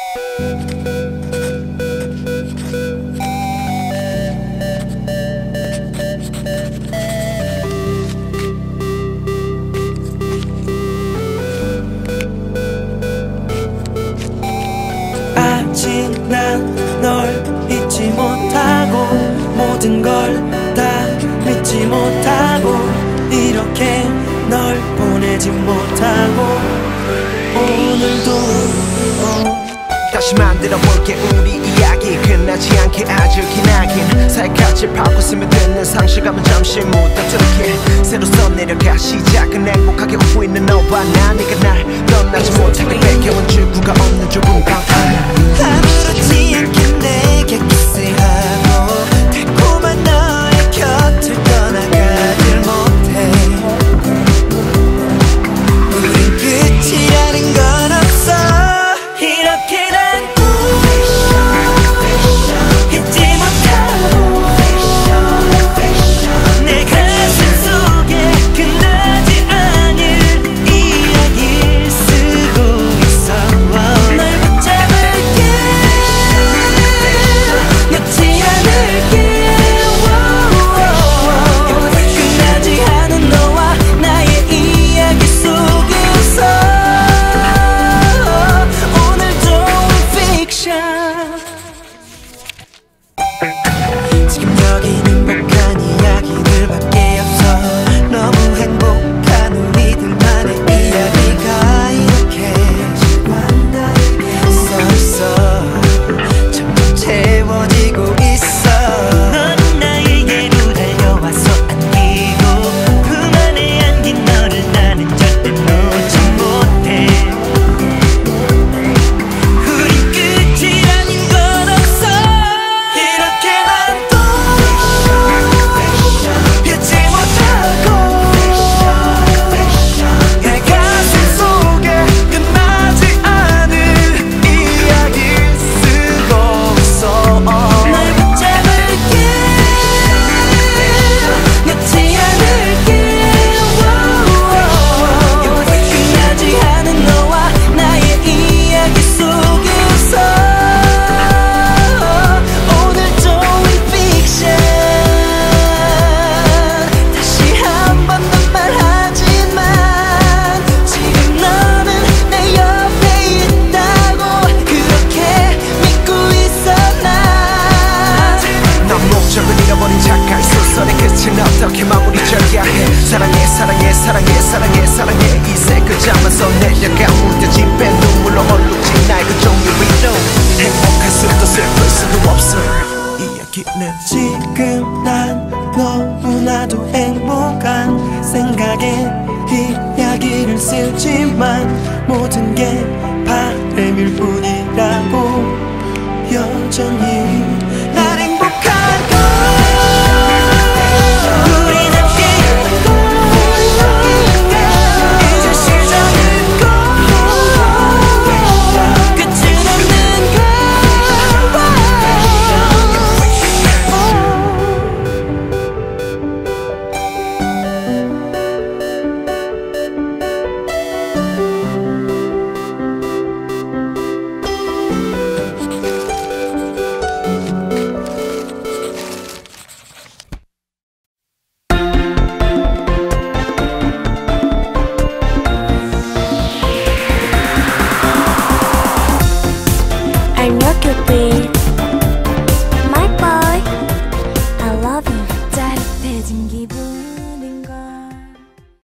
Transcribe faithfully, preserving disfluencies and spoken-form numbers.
아직 난 널 잊지 못하고 모든 걸 다 믿지 못하고 이렇게 널 보내지 못하고 오늘도 어. 다시 만들어 볼게 우리 이야기 끝나지 않게 아주 기나긴 살갗을 파고 스며드는 상실감은 잠시 묻어두게 새로 써내려가 시작은 행복하게 웃고 있는 너와 나 네가 날 떠나지 못하게 뺏겨온 출구가 없는 좁은 방 아무렇지 않게 내게 키스하고 달콤한 너의 곁을 떠나가질 못해 우린 끝이라는 건 없어 이렇게 난 잊지 못하고 내 가슴 속에 끝나지 않을 이야기를 쓰고 있어 널 붙잡을게 놓지 않을게 끝나지 않은 너와 나의 이야기 속에서 오늘도 픽션 지금 여기는 행복한 이야기들밖에 없어 너무 행복한 우리들만의 이야기가 이렇게 써있어 점점 채워지고 있어 넌 나에게로 달려와서 안기고 품 안에 안긴 너를 나는 절대 놓지 못해 우린 끝이라는 건 없어 이렇게 난 또 잊지 못하고 내 가슴 속에 끝나지 않은 이야기 쓰고 있어 널 붙잡을게 놓지 않을게 끝나지 않은 너와 나의 이야기 속에서 오늘도 픽션 다시 한 번 더 말하지만 지금 너는 내 옆에 있다고 그렇게 믿고 있어 넌 목적을 잃어버린 작가의 소설의 끝은 어떻게 마무리 져야 해 사랑해 사랑해 사랑해 사랑해 사랑해 이세 글자만 써내려가 무뎌진 배 눈물로 얼룩진 나의 그 종류 위로 행복할 수도 슬플 수도 없어 이야기는 지금 난 너무나도 행복한 생각에 이야기를 쓰지만 모든 게 바람일 뿐이라고 여전히 날 행복하고 우린 함께하는 걸 이제 시작은 걸 끝은 없는 걸 I'm your cupid, my boy. I love you. 짜릿해진 기분.